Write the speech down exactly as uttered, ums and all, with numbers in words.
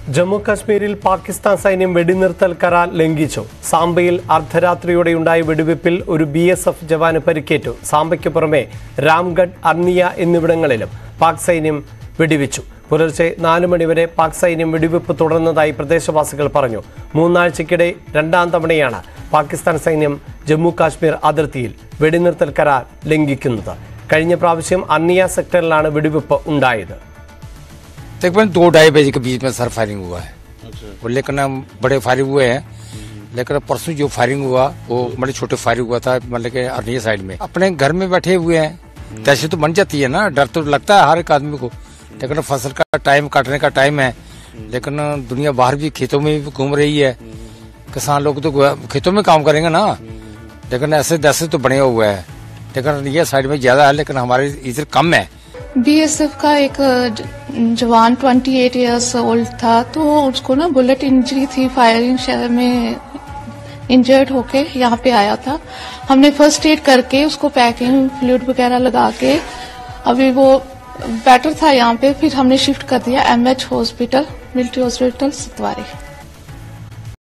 ജമ്മു കാശ്മീരിൽ പാകിസ്ഥാൻ സൈന്യം വെടിനിർത്തൽ കരാർ ലംഘിച്ചു. സാംബയിൽ അർദ്ധരാത്രിയോടെയുണ്ടായ വെടിവെപ്പിൽ ഒരു ബി എസ് എഫ് ജവാന് പരിക്കേറ്റു. സാംബയ്ക്ക് പുറമെ രാംഗഡ്, അർണിയ എന്നിവിടങ്ങളിലും പാക് സൈന്യം വെടിവെച്ചു. പുലർച്ചെ നാല് മണിവരെ പാക് സൈന്യം വെടിവെപ്പ് തുടർന്നതായി പ്രദേശവാസികൾ പറഞ്ഞു. മൂന്നാഴ്ചയ്ക്കിടെ രണ്ടാം തവണയാണ് പാകിസ്ഥാൻ സൈന്യം ജമ്മു കാശ്മീർ അതിർത്തിയിൽ വെടിനിർത്തൽ കരാർ ലംഘിക്കുന്നത്. കഴിഞ്ഞ പ്രാവശ്യം അർണിയ സെക്ടറിലാണ് വെടിവെപ്പ് ഉണ്ടായത്. तकरीबन दो ढाई बजे के बीच में सर फायरिंग हुआ है. और लेकिन बड़े फायरिंग हुए हैं, लेकिन परसों जो फायरिंग हुआ वो बड़े छोटे फायरिंग हुआ था, मतलब के अर्निया साइड में. अपने घर में बैठे हुए हैं, दहशत तो बन जाती है ना, डर तो लगता है हर एक आदमी को. लेकिन फसल का टाइम काटने का टाइम है, लेकिन दुनिया बाहर भी खेतों में भी घूम रही है. किसान लोग तो खेतों में काम करेंगे ना, लेकिन ऐसे दहशत तो बने हुए है. लेकिन अर्निया साइड में ज्यादा है, लेकिन हमारे इधर कम है. बी एस एफ का एक जवान अट्ठाईस इयर्स ओल्ड था, तो उसको ना बुलेट इंजरी थी, फायरिंग शहर में इंजर्ड होके यहाँ पे आया था. हमने फर्स्ट एड करके उसको पैकिंग फ्लूइड वगैरह लगा के अभी वो बेटर था यहाँ पे. फिर हमने शिफ्ट कर दिया M H hospital, military hospital सतवारी.